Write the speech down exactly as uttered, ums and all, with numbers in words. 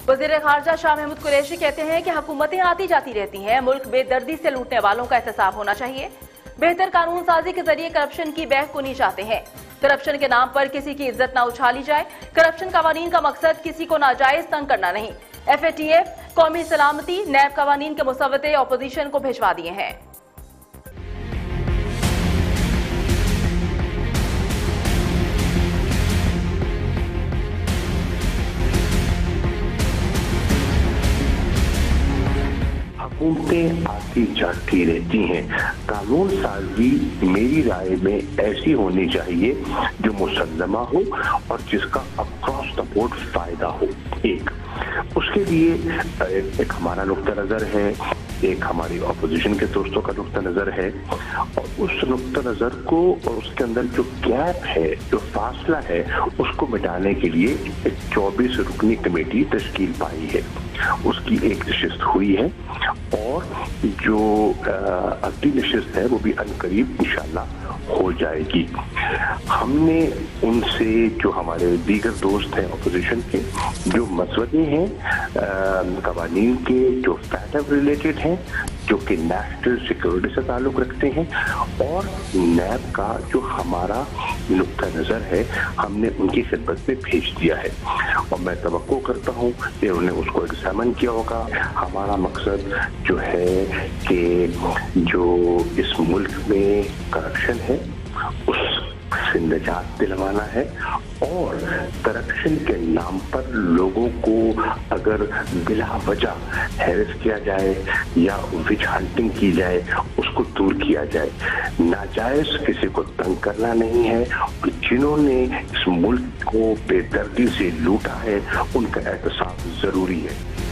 वज़ीर खारजा शाह महमूद कुरैशी कहते हैं कि हुकूमतें आती जाती रहती हैं, मुल्क बेदर्दी से लूटने वालों का एहतसाब होना चाहिए। बेहतर कानून साजी के जरिए करप्शन की बैक को नहीं चाहते हैं। करप्शन के नाम पर किसी की इज्जत ना उछाली जाए। करप्शन कवानीन का मकसद किसी को नाजायज तंग करना नहीं। एफ ए टी एफ, कौमी सलामती, नैब कवानीन के मुसव्वदे अपोजिशन को भिजवा दिए हैं। हुकूमतें आती जाती रहती हैं। कानून साजी मेरी राय में ऐसी होनी चाहिए जो मुसल्लमा हो और जिसका अक्रॉस द बोर्ड फायदा हो। एक उसके लिए एक, एक हमारा नुक्ता नज़र है, एक हमारी अपोजिशन के दोस्तों का नुक्ता नज़र है, और उस नुक्ता नज़र को और उसके अंदर जो गैप है, जो फासला है, उसको मिटाने के लिए एक चौबीस रुकनी कमेटी तश्कील पाई है। उसकी एक नशिस्त हुई है और जो अगली नशिस्त है वो भी अनकरीब इंशाल्लाह हो जाएगी। हमने उनसे, जो हमारे दीगर दोस्त हैं अपोजिशन के, जो मसवदे हैं कवानीन के जो फैटअप रिलेटेड हैं, जो कि नेशनल सिक्योरिटी से ताल्लुक़ रखते हैं, और नैब का जो हमारा नुक्ता नज़र है, हमने उनकी खिदमत में भेज दिया है और मैं तवक्को करता हूँ कि उन्होंने उसको एग्जामिन किया होगा। हमारा मकसद जो है कि जो इस मुल्क में करप्शन है उस से निजात दिलवाना है, और करप्शन के नाम पर लोगों को अगर बिला वजह हैरेस किया जाए या विच हंटिंग की जाए, उसको दूर किया जाए। नाजायज किसी को तंग करना नहीं है, और जिन्होंने इस मुल्क को बेदर्दी से लूटा है उनका एहतसाब जरूरी है।